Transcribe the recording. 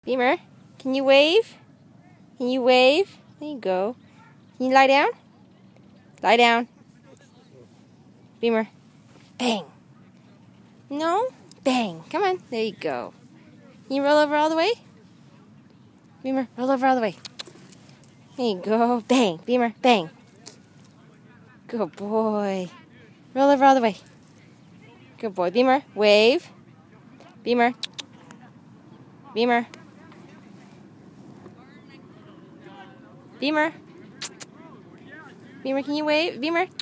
Beamer, can you wave? Can you wave? There you go. Can you lie down? Lie down. Beamer. Bang. No? Bang. Come on. There you go. Can you roll over all the way? Beamer, roll over all the way. There you go. Bang. Beamer, bang. Good boy. Roll over all the way. Good boy. Beamer, wave. Beamer. Beamer. Beamer. Beamer, can you wave? Beamer.